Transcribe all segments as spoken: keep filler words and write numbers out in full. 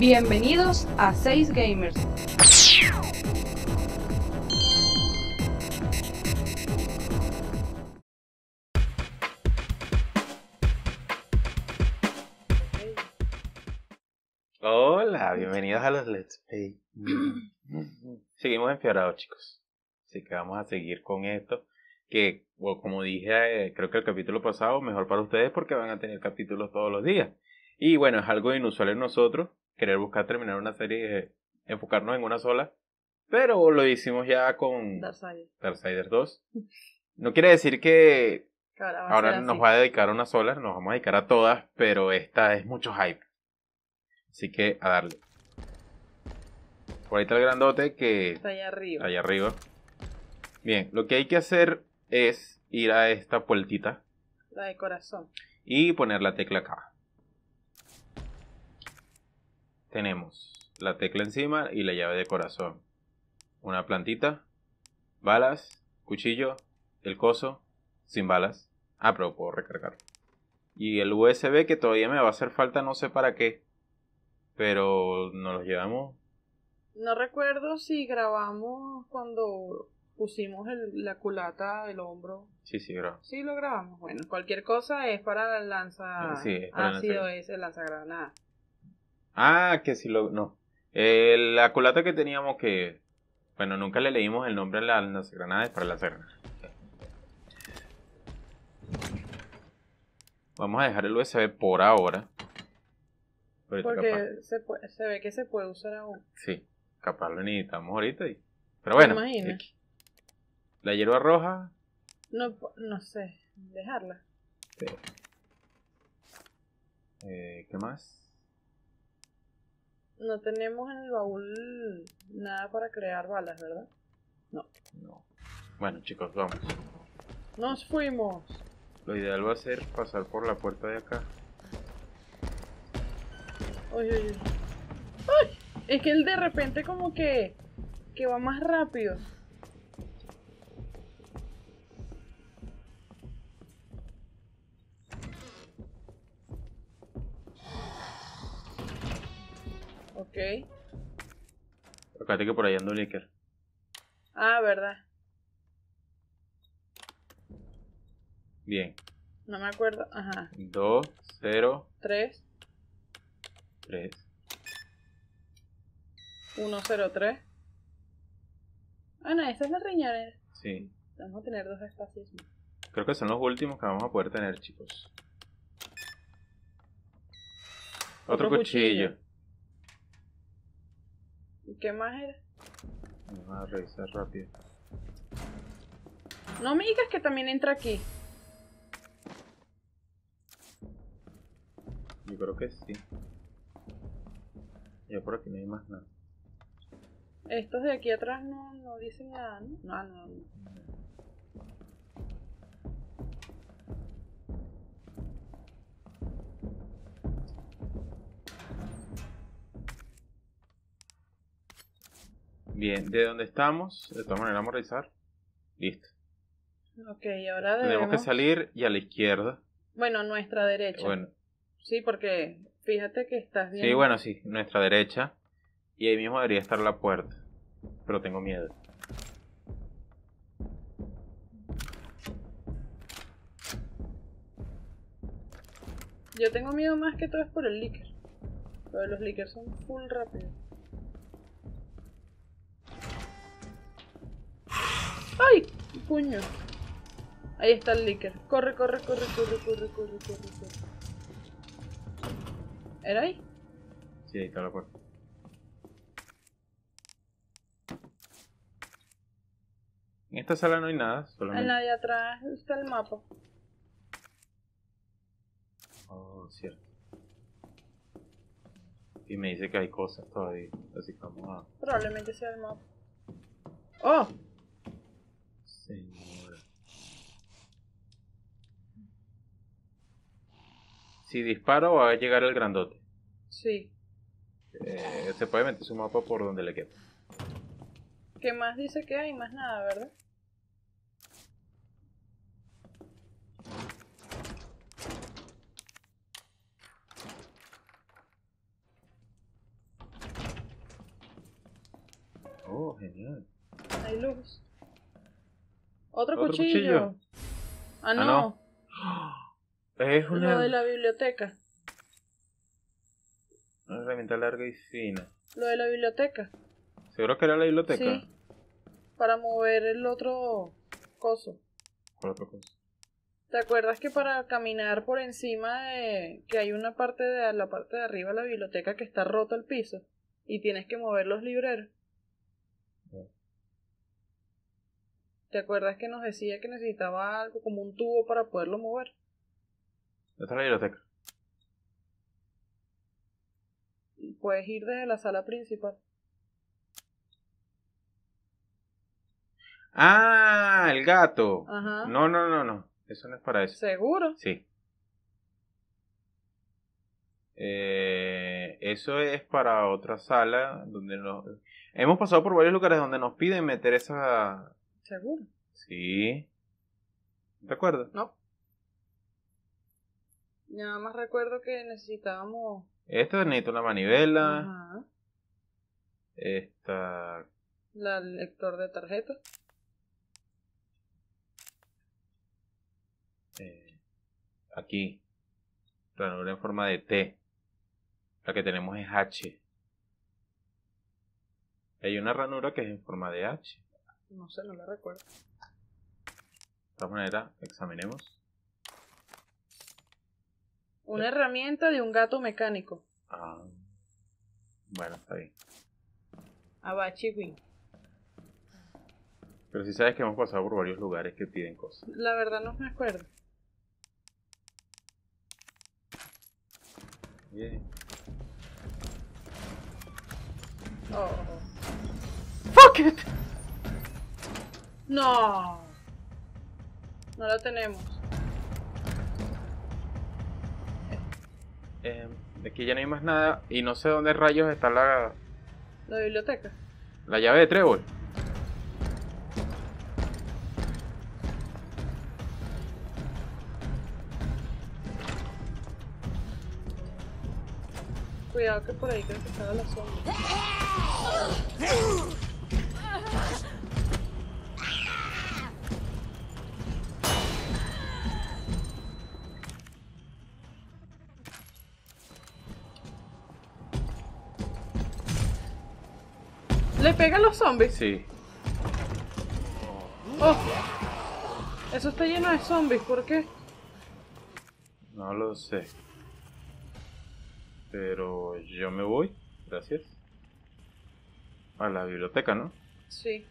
Bienvenidos a seis Gamers. Hola, bienvenidos a los Let's Play. Seguimos empeorados, chicos. Así que vamos a seguir con esto. Que, bueno, como dije, eh, creo que el capítulo pasado, mejor para ustedes porque van a tener capítulos todos los días. Y bueno, es algo inusual en nosotros, querer buscar terminar una serie, eh, enfocarnos en una sola. Pero lo hicimos ya con Darksiders. Darksiders dos. No quiere decir que Que ahora va a ahora ser nos así. va a dedicar a una sola, nos vamos a dedicar a todas, pero esta es mucho hype. Así que a darle. Por ahí está el grandote que Está allá arriba. allá arriba. Bien, lo que hay que hacer es ir a esta puertita La de corazón. y poner la tecla acá. Tenemos la tecla encima y la llave de corazón. Una plantita, balas, cuchillo, el coso, sin balas. Ah, pero puedo recargar. Y el U S B que todavía me va a hacer falta, no sé para qué. Pero nos los llevamos. No recuerdo si grabamos cuando pusimos el- la culata del hombro. Sí, sí, bro. Sí, lo grabamos. Bueno, cualquier cosa es para el lanza Sí, es para el ácido, lanza- ese lanzagranada. Ah, que si lo... No. Eh, la culata que teníamos que... Bueno, nunca le leímos el nombre a la lanzagranada, es para lanzagranada. Vamos a dejar el U S B por ahora. Ahorita capaz. Porque se, puede- se ve que se puede usar aún. Sí, capaz lo necesitamos ahorita. Y... Pero bueno. ¿Te imaginas? X. La hierba roja. No, no sé, dejarla. Sí. Eh, ¿Qué más? No tenemos en el baúl nada para crear balas, ¿verdad? No. No. Bueno, chicos, vamos. Nos fuimos. Lo ideal va a ser pasar por la puerta de acá. Uy, uy, uy. ¡Ay! Es que él de repente como que, que va más rápido. Ok. Acá que por ahí anda un líquido. Ah, verdad. Bien. No me acuerdo. Ajá. dos, cero, tres, tres. uno, cero, tres. Ah, no, esa es la riñonera. Sí. Vamos a tener dos espacios más. Creo que son los últimos que vamos a poder tener, chicos. Otro, Otro cuchillo. cuchillo. ¿Y qué más era? Vamos a revisar rápido. No me digas que también entra aquí. Yo creo que sí. Ya por aquí no hay más nada. Estos de aquí atrás no, no dicen nada, ¿no? No, no, no. Bien, de donde estamos, de todas maneras vamos a revisar. Listo. Ok, ahora Tenemos debemos... que salir y a la izquierda. Bueno, nuestra derecha. Bueno, Sí, porque fíjate que estás bien. sí, bueno, sí, nuestra derecha. Y ahí mismo debería estar la puerta. Pero tengo miedo. Yo tengo miedo más que todo es por el líquido. Pero los líquidos son full rápidos. ¡Ay! ¡Puño! Ahí está el líquido. Corre, corre, corre, corre, corre, corre, corre, corre. ¿Era ahí? Sí, ahí está la puerta. En esta sala no hay nada, En solamente... la de atrás está el mapa. Oh, cierto. Y me dice que hay cosas todavía. Así que vamos a... Probablemente sea el mapa. ¡Oh! Señora. Si disparo va a llegar el grandote. Sí. Eh, se puede meter su mapa por donde le quede. ¿Qué más dice que hay? Más nada, ¿verdad? genial. Hay luz. Otro, ¿Otro cuchillo? cuchillo? Ah, no. Ah, no. Es una, Lo de la biblioteca. una herramienta larga y fina. Lo de la biblioteca. ¿Seguro que era la biblioteca? Sí. Para mover el otro coso. ¿Cuál otra cosa? ¿Te acuerdas que para caminar por encima de... que hay una parte de la parte de arriba de la biblioteca que está roto el piso? Y tienes que mover los libreros. No. ¿Te acuerdas que nos decía que necesitaba algo como un tubo para poderlo mover? ¿Dónde está la biblioteca? Puedes ir desde la sala principal. ¡Ah! El gato. Ajá. No, no, no, no. Eso no es para eso. ¿Seguro? Sí. Eh, eso es para otra sala donde nos... Hemos pasado por varios lugares donde nos piden meter esa... ¿Seguro? Sí. ¿Te acuerdas? No. Nada más recuerdo que necesitábamos... Esta necesita una manivela. Ajá. Esta... La el lector de tarjetas. Eh, aquí. Ranura en forma de T. La que tenemos es H. Hay una ranura que es en forma de H. No sé, no la recuerdo. De todas maneras, examinemos. Una herramienta de un gato mecánico. Ah, bueno, está bien. Abachi Wing. Pero si sabes que hemos pasado por varios lugares que piden cosas. La verdad no me acuerdo. Bien. Oh. Fuck it. No. No la tenemos. Eh, aquí ya no hay más nada y no sé dónde rayos está la, La biblioteca. la llave de trébol. Cuidado que por ahí creo que estaba la sombra. ¿Le pegan los zombies? Sí. Oh. Eso está lleno de zombies, ¿por qué? No lo sé. Pero yo me voy. Gracias. A la biblioteca, ¿no? Sí.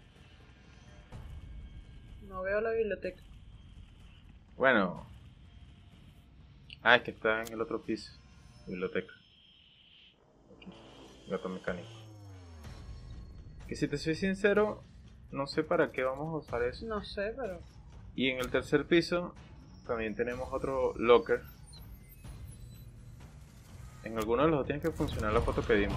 No veo la biblioteca. Bueno. Ah, es que está en el otro piso. Biblioteca. Aquí. Gato mecánico. Que si te soy sincero, no sé para qué vamos a usar eso. No sé, pero... Y en el tercer piso también tenemos otro locker. En alguno de los dos tiene que funcionar la foto que dimos.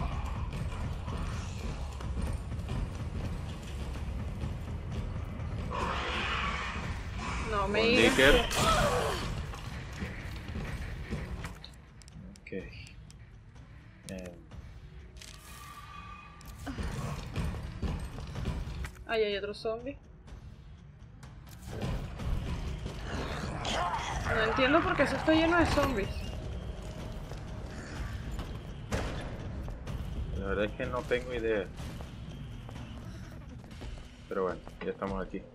No me Con digas Dicker. que- Ok. Eh, Ahí hay otro zombie. No entiendo por qué eso está lleno de zombies. la verdad es que no tengo idea. Pero bueno, ya estamos aquí.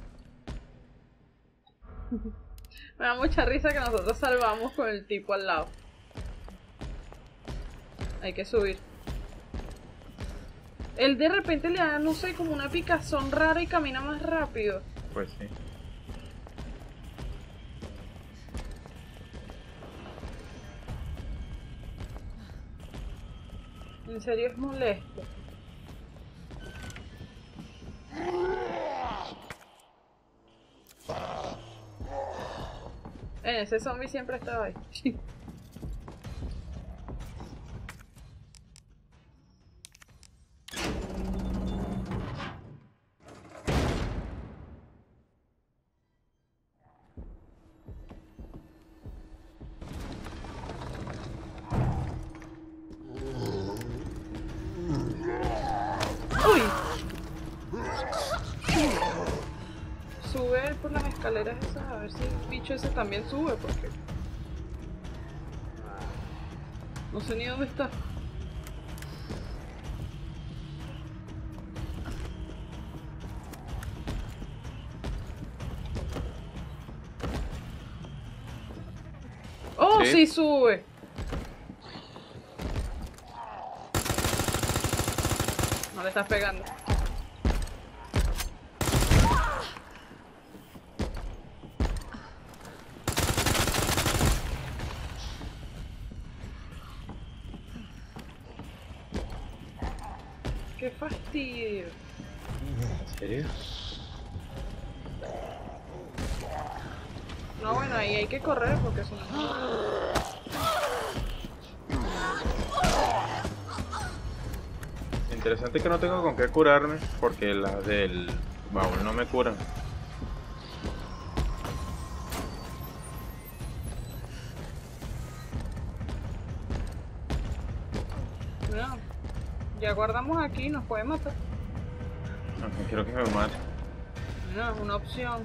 Me da mucha risa que nosotros salvamos con el tipo al lado. Hay que subir. Él de repente le da, no sé, como una picazón rara y camina más rápido. Pues sí. En serio es molesto. Eh, ese zombie siempre estaba ahí. Uy. escaleras esas, a ver si el bicho ese también sube, porque no sé ni dónde está. ¡Oh, sí, sí sube! No le estás pegando. ¡Qué fastidio! ¿En serio? No, bueno, ahí hay que correr porque si no... Interesante que no tengo con qué curarme, porque las del baúl no me curan. No, ya guardamos aquí, nos puede matar. No, no quiero que me mate. No, es una opción.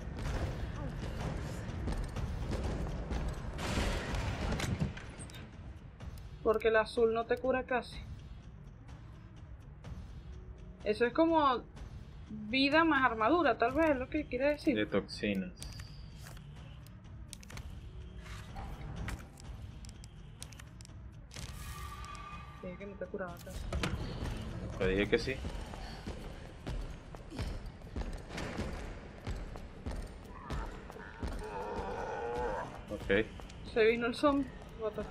Porque el azul no te cura casi. Eso es como vida más armadura, tal vez es lo que quiere decir. De toxinas. Sí, que no te curaba casi. Te dije que sí. Ok. Se vino el zombie. Bota.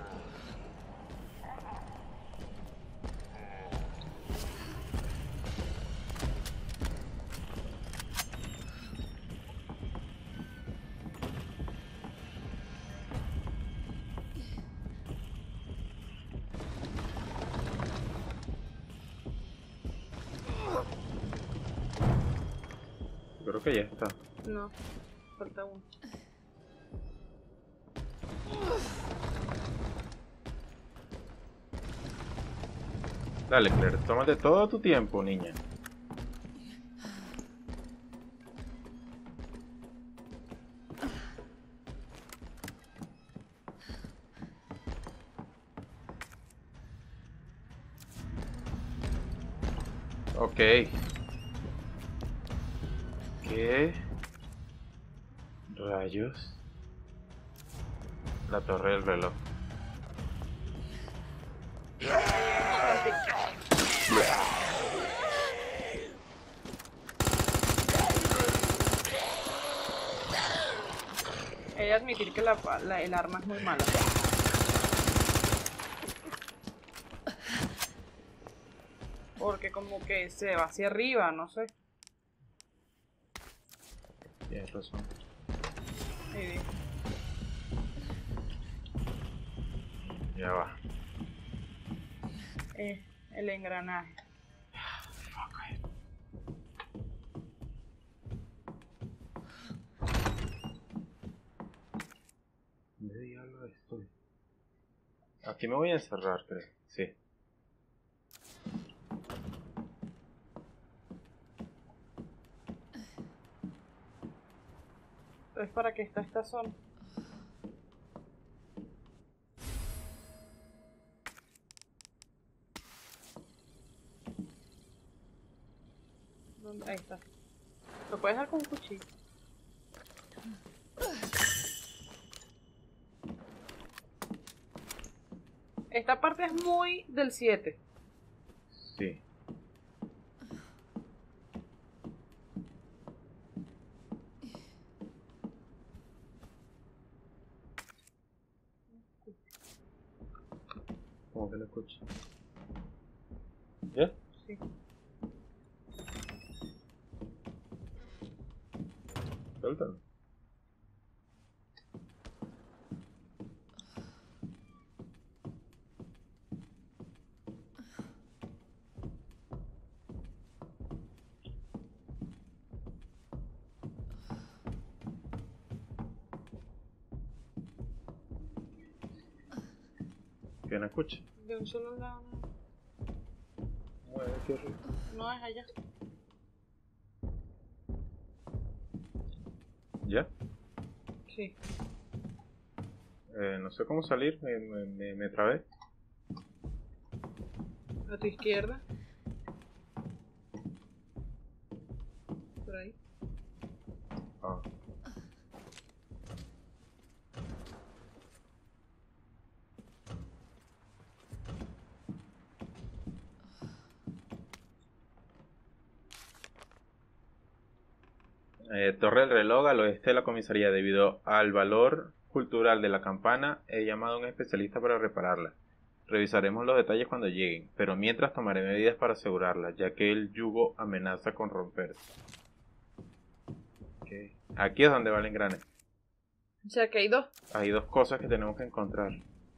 Creo que ya está. No, falta uno. Dale, Claire, tómate todo tu tiempo, niña. Ok. ¿Qué rayos? La torre del reloj. He de admitir que la, la, el arma es muy mala. Porque como que se va hacia arriba, no sé. Tienes razón. Sí. Ya va. Eh, el engranaje. ¿Dónde diablo estoy? Aquí me voy a encerrar, creo. Sí. Entonces, ¿para qué está esta zona? ¿Dónde? Ahí está. Lo puedes dar con un cuchillo. Esta parte es muy del siete. Sí. ¿Cómo que lo escucho? ¿Ya? Sí. Suéltalo. ¿Qué no escucha? De un solo lado. Mueve aquí arriba. No es allá. ¿Ya? Sí. Eh, no sé cómo salir, me, me, me, me trabé. A tu izquierda. Por ahí. Ah. Eh, Torre del Reloj al oeste de la comisaría. Debido al valor cultural de la campana, he llamado a un especialista para repararla. Revisaremos los detalles cuando lleguen, pero mientras tomaré medidas para asegurarla, ya que el yugo amenaza con romperse. Okay. Aquí es donde va el engrane. O sea que hay dos. Hay dos cosas que tenemos que encontrar.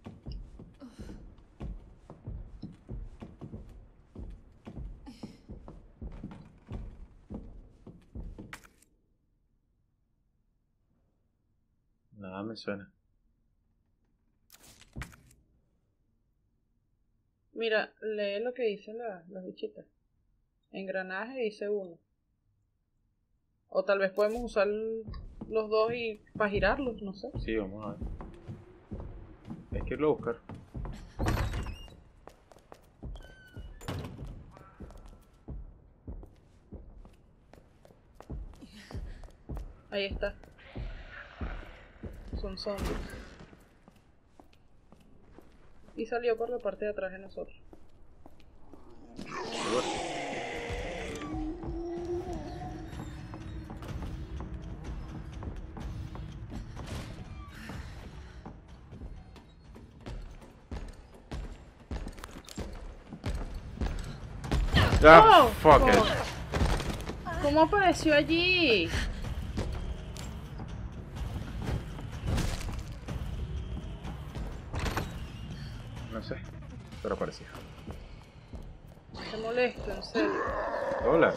Nada me suena. Mira, lee lo que dicen la- las bichitas. Engranaje dice uno. O tal vez podemos usar los dos y para girarlos, no sé. Sí, vamos a ver. Hay que irlo a buscar. Ahí está. Son zombies. Y salió por la parte de atrás de nosotros. Ah, ¡Oh! fuck it. Fuck. ¿Cómo apareció allí? No sé, pero parecía. Qué molesto, en serio. Hola.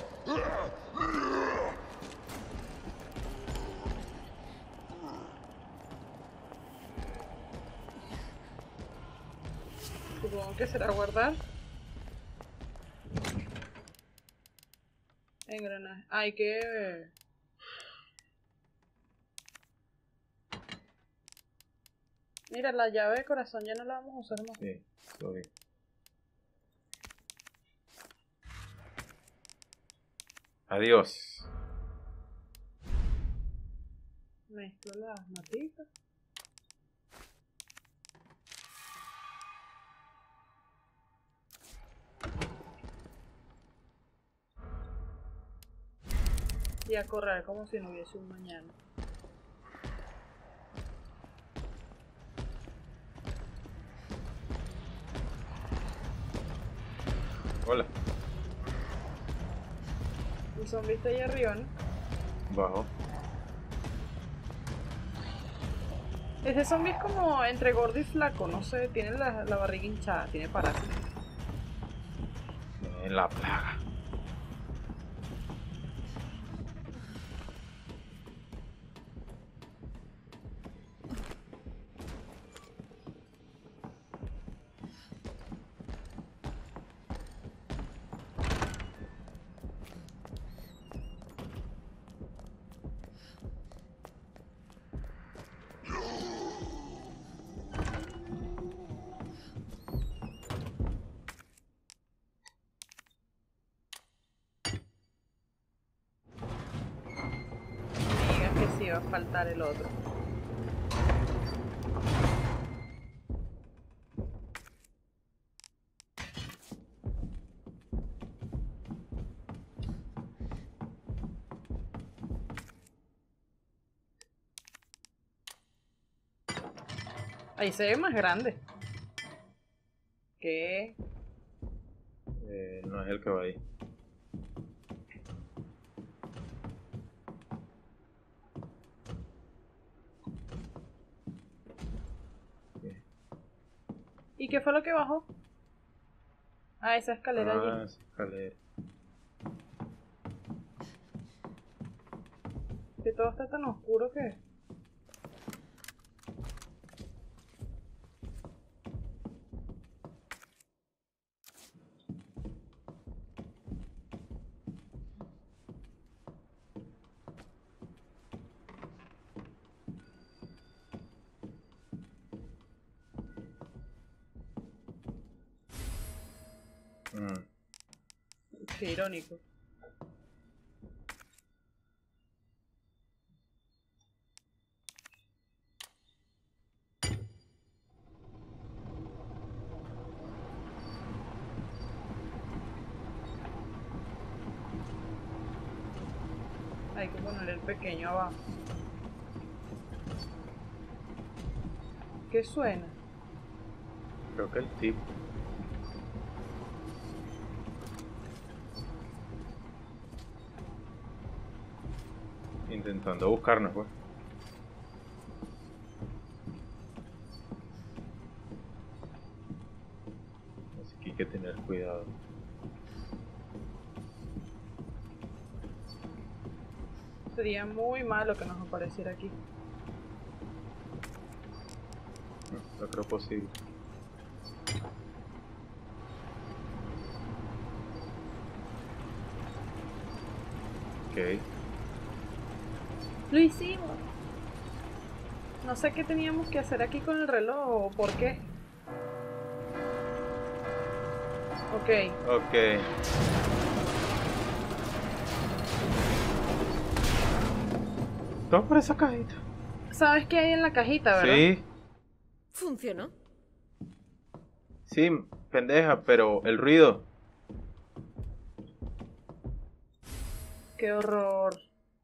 Supongo que será guardar. Engranaje. Hay que... Mira, la llave de corazón ya no la vamos a usar más. Sí, todo bien. Adiós. Mezclo las matitas. Y a correr como si no hubiese un mañana. Hola. El zombie está ahí arriba, ¿no? Bajo. Ese zombie es como entre gordo y flaco, no sé, tiene la, la barriga hinchada, tiene parásitos. En la plaga. Me digas que sí va a faltar el otro. Ahí se ve más grande. ¿Qué? Eh, no es el que va ahí. ¿Y qué fue lo que bajó? Ah, esa escalera Ah, allí. esa escalera. Que todo está tan oscuro que... Mm. Qué irónico. Hay que poner el pequeño abajo. ¿Qué suena? Creo que el tipo. Intentando buscarnos, pues. Así que hay que tener cuidado. Sería muy malo que nos apareciera aquí. No, no creo posible. Ok. Lo hicimos. No sé qué teníamos que hacer aquí con el reloj o por qué. Ok. Ok. Todo por esa cajita. ¿Sabes qué hay en la cajita, verdad? Sí, ¿Funcionó? sí, pendeja, pero el ruido. Qué horror.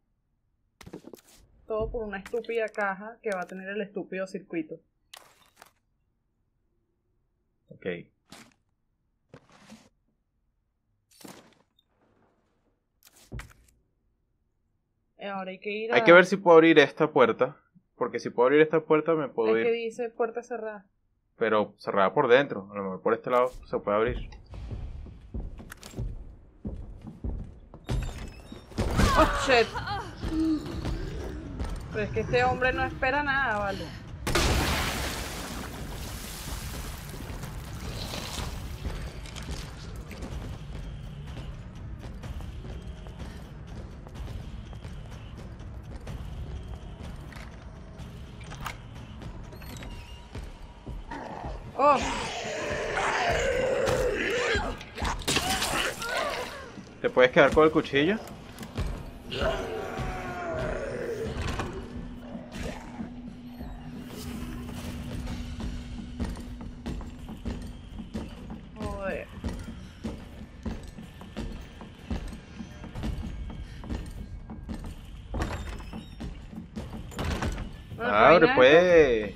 Todo por una estúpida caja que va a tener el estúpido circuito. Ok. Eh, Ahora hay que ir a... Hay que ver si puedo abrir esta puerta. Porque si puedo abrir esta puerta me puedo Es que ir. dice puerta cerrada. Pero cerrada por dentro. A lo mejor por este lado se puede abrir. ¡Oh, shit! Pero es que este hombre no espera nada, vale. ¡Oh! ¿Te puedes quedar con el cuchillo? Joder. Bueno, pero Abre, vaina pues.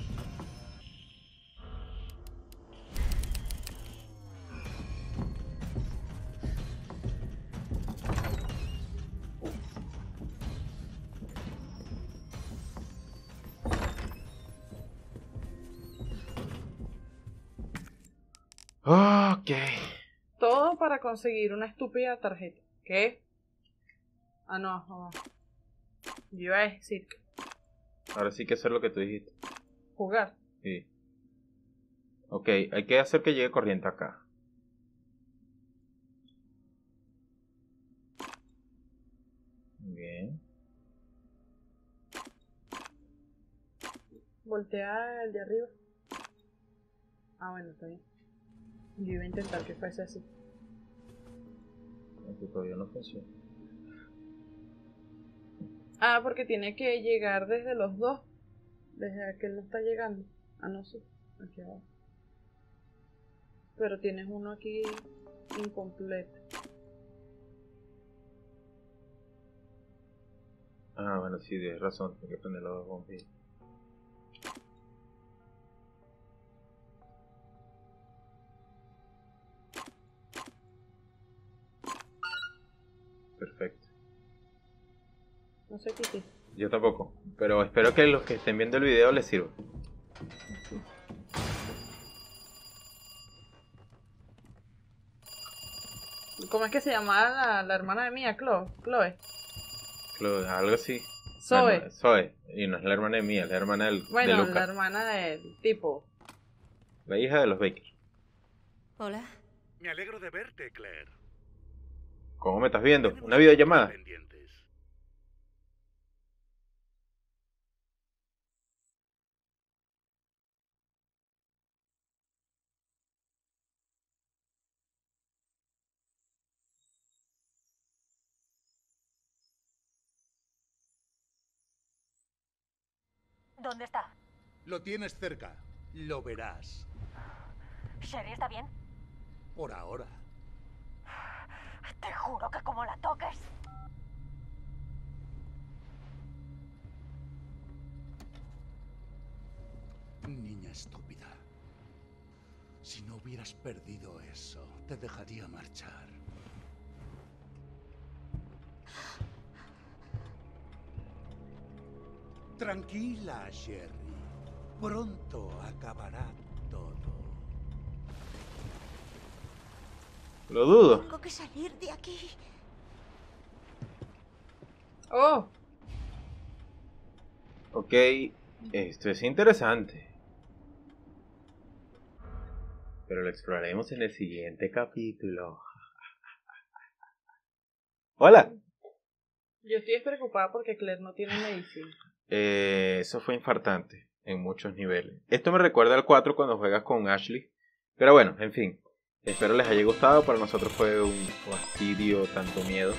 Ok. Todo para conseguir una estúpida tarjeta. ¿Qué? Ah, no, no. Yo iba a decir Ahora sí que hacer lo que tú dijiste. jugar. Sí. Ok, hay que hacer que llegue corriente acá. Bien. Voltea el de arriba. Ah, bueno, está bien. Yo iba a intentar que fuese así. Aunque todavía no funciona. Ah, porque tiene que llegar desde los dos. Desde aquel no está llegando. Ah, no sé. Aquí abajo. Pero tienes uno aquí incompleto. Ah, bueno, sí, tienes razón. Tengo que prender las dos bombillas. Perfecto. No sé qué hiciste. Yo tampoco. Pero espero que los que estén viendo el video les sirva. ¿Cómo es que se llamaba la, la hermana de Mía? Chloe. Chloe. Chloe, algo así. La Zoe. herma- Zoe. Y no es la hermana de mía, es la hermana del, de Bueno, la Lucas. hermana del tipo. La hija de los Baker. Hola. Me alegro de verte, Claire. ¿Cómo me estás viendo? Tenemos ¿Una asuntos videollamada? pendientes. ¿Dónde está? Lo tienes cerca. Lo verás. ¿Sherry está bien? Por ahora. Te juro que como la toques... Niña estúpida. Si no hubieras perdido eso, te dejaría marchar. Tranquila, Sherry. Pronto acabará todo. Lo dudo. Tengo que salir de aquí. Oh, Ok, esto es interesante. Pero lo exploraremos en el siguiente capítulo. Hola. yo estoy preocupada porque Claire no tiene medicina. Eh, eso fue infartante en muchos niveles. Esto me recuerda al cuatro cuando juegas con Ashley. Pero bueno, en fin. Espero les haya gustado. Para nosotros fue un fastidio, tanto miedo.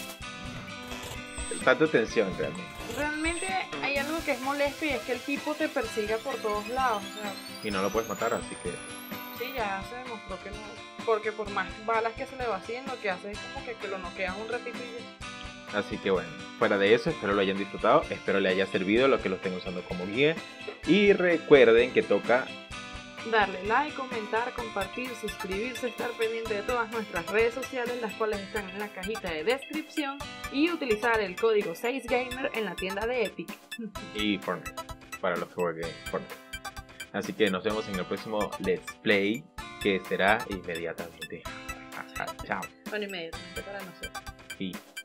Tanta tensión realmente. Realmente hay algo que es molesto y es que el tipo te persiga por todos lados. O sea, Y no lo puedes matar, así que... sí, ya se demostró que no. Porque por más balas que se le vacíen, lo que hace es como que, que lo noquean un ratito y ya. Así que bueno, fuera de eso, espero lo hayan disfrutado. Espero le haya servido a los que lo estén usando como guía. Y recuerden que toca... Darle like, comentar, compartir, suscribirse, estar pendiente de todas nuestras redes sociales, las cuales están en la cajita de descripción, y utilizar el código seis gamer en la tienda de Epic. y Fortnite, para los que jueguen Fortnite. Así que nos vemos en el próximo Let's Play, que será inmediatamente. Chao. Bueno, inmediatamente para nosotros. Y